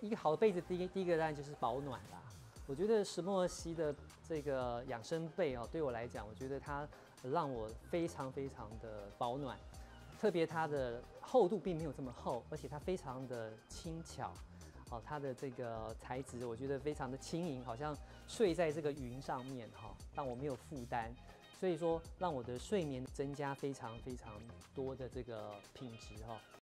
一个好的被子，第一个当然就是保暖啦。我觉得石墨烯的这个养生被哦，对我来讲，我觉得它让我非常的保暖，特别它的厚度并没有这么厚，而且它非常的轻巧。哦，它的这个材质我觉得非常的轻盈，好像睡在这个云上面哈，让我没有负担，所以说让我的睡眠增加非常多的这个品质哈。